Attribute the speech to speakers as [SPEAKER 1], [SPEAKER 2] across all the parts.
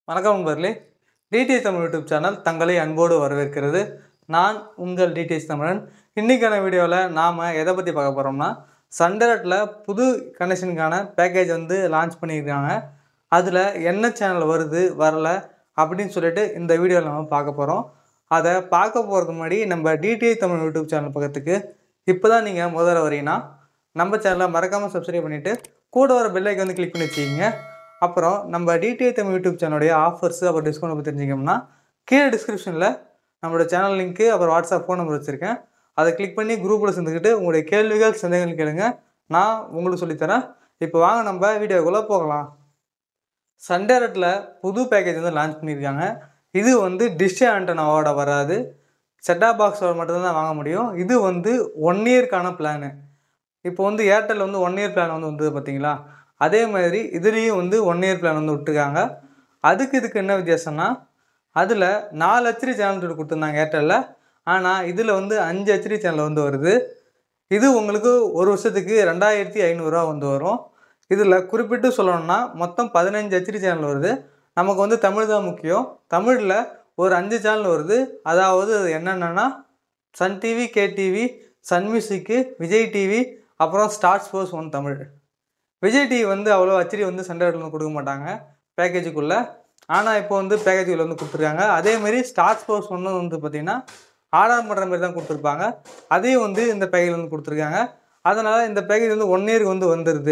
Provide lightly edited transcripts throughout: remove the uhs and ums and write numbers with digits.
[SPEAKER 1] வணக்கம் நண்பர்களே. DTH Tamil YouTube channel தங்களை அன்போடு வரவேற்கிறது. நான் உங்கள் டிடிஎச் தமிழன். இன்றைக்கான வீடியோவில் நாம் எதை பற்றி பார்க்க போகிறோம்னா, சன்டைரக்டில் புது கனெக்ஷனுக்கான பேக்கேஜ் லான்ச் பண்ணியிருக்காங்க. அதில் என்ன சேனல் வருது வரல அப்படின்னு சொல்லிட்டு இந்த வீடியோவில் நம்ம பார்க்க போகிறோம். அதை பார்க்க போகிறதுக்கு முன்னாடி நம்ம டிடிஎச் தமிழ் யூடியூப் சேனல் பக்கத்துக்கு இப்போ தான் நீங்கள் முதல்ல வரீங்கன்னா நம்ம சேனலை மறக்காமல் சப்ஸ்கிரைப் பண்ணிவிட்டு கூட வர பெல் ஐக்கான் கிளிக் பண்ணி வச்சுக்கிங்க. அப்புறம் நம்ம டிடிஎச் தமிழ் யூடியூப் சேனலுடைய ஆஃபர்ஸ் அப்புறம் டிஸ்கவுண்ட் பற்றி தெரிஞ்சிக்கணும்னா கீழே டிஸ்கிரிப்ஷனில் நம்மளோட சேனல் லிங்க்கு அப்புறம் வாட்ஸ்அப் ஃபோன் நம்பர் வச்சுருக்கேன். அதை கிளிக் பண்ணி குரூப்பில் சேர்ந்துக்கிட்டு உங்களுடைய கேள்விகள் சந்தேகங்கள் கேளுங்க, நான் உங்களுக்கு சொல்லித்தரேன். இப்போ வாங்க நம்ம வீடியோக்குள்ளே போகலாம். சன்டைரக்டில் புது பேக்கேஜ் லான்ச் பண்ணியிருக்காங்க. இது டிஷ் ஆண்டனாவோட வராது, செட்டாப் பாக்ஸோட மட்டும்தான் வாங்க முடியும். இது 1 இயர்க்கான பிளானு. இப்போ ஏர்டெல் 1 இயர் பிளான் வந்தது பார்த்தீங்களா, அதே மாதிரி இதுலேயும் 1 இயர் பிளான் விட்டுருக்காங்க. இதுக்கு என்ன வித்தியாசம்னா, அதில் 4 ஹெச்டி சேனல் கொடுத்துருந்தாங்க ஏர்டெல்லில். ஆனால் இதில் 5 ஹெச்டி சேனல் வருது. இது உங்களுக்கு ஒரு வருஷத்துக்கு 2500 ரூபா வரும். இதில் குறிப்பிட்டு சொல்லணும்னா மொத்தம் 15 ஹெச்டி சேனல் வருது. நமக்கு தமிழ் தான் முக்கியம். தமிழில் ஒரு 5 சேனல் வருது. அதாவது என்னென்னா Sun TV, KTV, Sun music, Vijay TV, அப்புறம் Star Sports 1 Tamil. Vijay TV அவ்வளோ ஹெச்டி சன்டைரக்டில் கொடுக்க மாட்டாங்க பேக்கேஜுக்குள்ளே. ஆனால் இப்போ பேக்கேஜுக்குள்ளே கொடுத்துருக்காங்க. அதேமாதிரி ஸ்டார் ஸ்போர்ட்ஸ் 1 பார்த்திங்கன்னா ஆர்டர் பண்ணுற மாதிரி தான் கொடுத்துருப்பாங்க. அதையும் இந்த பேக்கேஜ் கொடுத்துருக்காங்க. அதனால் இந்த பேக்கேஜ் 1 இயருக்கு வந்துடுது.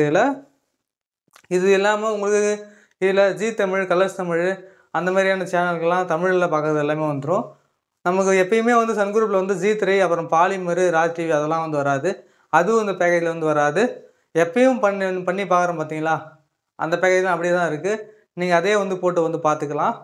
[SPEAKER 1] இது இல்லாமல் உங்களுக்கு இதில் ஜி தமிழ், கலர்ஸ் தமிழ் அந்த மாதிரியான சேனல்கள்லாம் தமிழில் பார்க்குறது எல்லாமே வந்துடும். நமக்கு எப்பயுமே சன் குரூப்பில் ஜி3 அப்புறம் பாலிமர், ராஜ் டிவி அதெல்லாம் வராது. அதுவும் இந்த பேக்கேஜில் வராது. எப்பயும் பண்ணி பார்க்குறோம் பார்த்தீங்களா, அந்த பேக்கேஜ் தான் அப்படியே தான் இருக்குது. நீங்கள் அதே போட்டு பார்த்துக்கலாம்.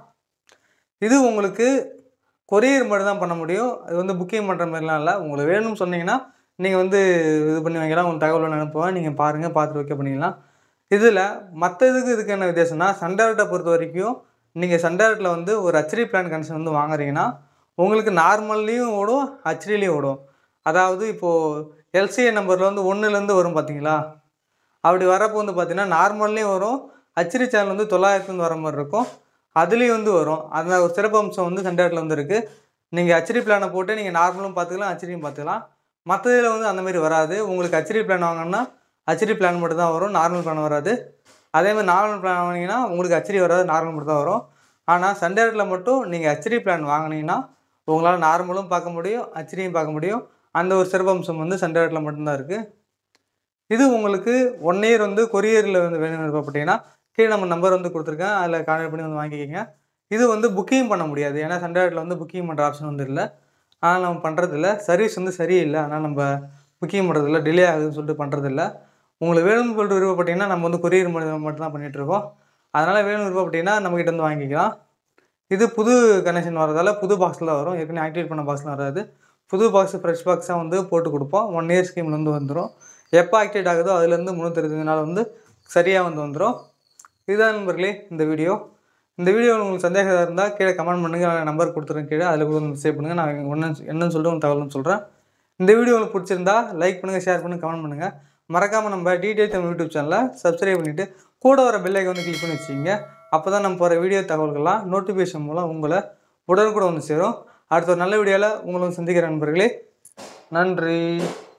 [SPEAKER 1] இது உங்களுக்கு கொரியர் மட்டும் தான் பண்ண முடியும். இது புக்கிங் பண்ணுற மாதிரிலாம் இல்லை. உங்களுக்கு வேணும்னு சொன்னீங்கன்னா நீங்கள் இது பண்ணி வாங்கிக்கலாம். உங்களுக்கு தகவல் அனுப்புவேன், நீங்கள் பாருங்கள், பார்த்துட்டு ஓகே பண்ணிக்கலாம். இதில் மற்ற இதுக்கு என்ன வித்தியாசம்னா, சன்டைரக்டை பொறுத்த வரைக்கும் நீங்கள் சன்டைரக்டில் ஒரு ஹெச்டி பிளான் கனெக்ஷன் வாங்குறீங்கன்னா உங்களுக்கு நார்மல்லையும் ஓடும், ஹெச்டிலையும் ஓடும். அதாவது இப்போது எல்சிஏ நம்பரில் 1லேருந்து வரும் பார்த்தீங்களா, அப்படி வரப்போ பார்த்தீங்கன்னா நார்மல்லையும் வரும், ஹெச்டி சேனல் 900 வர மாதிரி இருக்கும், அதுலேயும் வரும். அந்த ஒரு சிறப்பு அம்சம் சன்டைரக்டில் இருக்குது. நீங்கள் ஹெச்டி பிளானை போட்டு நீங்கள் நார்மலும் பார்த்துக்கலாம், ஹெச்டியும் பார்த்துக்கலாம். மற்றதில் அந்தமாரி வராது. உங்களுக்கு ஹெச்டி பிளான் வாங்கினா ஹெச்டி பிளான் மட்டும் தான் வரும், நார்மல் பிளான் வராது. அதேமாதிரி நார்மல் பிளான் வாங்கினீங்கன்னா உங்களுக்கு ஹெச்டி வராது, நார்மல் மட்டும் தான் வரும். ஆனால் சன்டைரக்டில் மட்டும் நீங்கள் ஹெச்டி பிளான் வாங்கினீங்கன்னா உங்களால் நார்மலும் பார்க்க முடியும், ஹெச்டியும் பார்க்க முடியும். அந்த ஒரு சிறப்பு அம்சம் சன்டைரக்டில் மட்டும்தான் இருக்குது. இது உங்களுக்கு 1 இயர் கொரியரில் வேணும்னு விருப்பப்பட்டீங்கன்னா கீழே நம்ம நம்பர் கொடுத்துருக்கேன், அதில் கான்டாக்ட் பண்ணி வாங்கிக்கிங்க. இது புக்கிங் பண்ண முடியாது. ஏன்னா சன்டைரக்டில் புக்கிங் பண்ணுற ஆப்ஷன் இல்லை. அதனால் நம்ம பண்ணுறதில்ல. சர்வீஸ் சரியில்லை, அதனால் நம்ம புக்கிங் பண்ணுறதில்ல, டிலே ஆகுதுன்னு சொல்லிட்டு பண்ணுறதில்ல. உங்களுக்கு வேணும்னு சொல்லிட்டு விருப்பப்பட்டீங்கன்னா நம்ம கொரியர் மட்டும் தான் பண்ணிகிட்ருக்கோம். அதனால் வேணும்னு விருப்பப்பட்டீங்கன்னா நம்மக்கிட்ட வாங்கிக்கலாம். இது புது கனெக்ஷன் வரதால் புது பாக்ஸில் வரும், ஏற்கனவே ஆக்டிவேட் பண்ண பாக்ஸ்லாம் வராது. புது பாக்ஸ் ஃப்ரெஷ் பாக்ஸாக போட்டு கொடுப்போம். 1 இயர் ஸ்கீமில் வந்துடும். எப்போ ஆக்டிவேட் ஆகுதோ அதுலேருந்து 365 நாள் சரியாக வந்துடும். இதுதான் நண்பர்களே இந்த வீடியோ. இந்த வீடியோ உங்களுக்கு சந்தேகம் இருந்தால் கீழே கமெண்ட் பண்ணுங்கள், நம்பர் கொடுத்துருங்க கீழே, அதில் சேவ் பண்ணுங்கள். நான் என்னன்னு சொல்லிட்டு உங்களுக்கு தகவல்னு சொல்கிறேன். இந்த வீடியோ உங்களுக்கு பிடிச்சிருந்தா லைக் பண்ணுங்கள், ஷேர் பண்ணுங்கள், கமெண்ட் பண்ணுங்கள். மறக்காமல் நம்ம டிடிஎச் தமிழ் யூடியூப் சேனலை சப்ஸ்கிரைப் பண்ணிவிட்டு கூட வர பெல் ஐக்கான் கிளிக் பண்ணி வச்சுக்கிங்க. அப்போ தான் நம்ம போகிற வீடியோ தகவல்கள்லாம் நோட்டிஃபிகேஷன் மூலம் உங்களை உடனுக்குடன் சேரும். அடுத்த ஒரு நல்ல வீடியோவில் உங்களை சந்திக்கிற நண்பர்களே. நன்றி.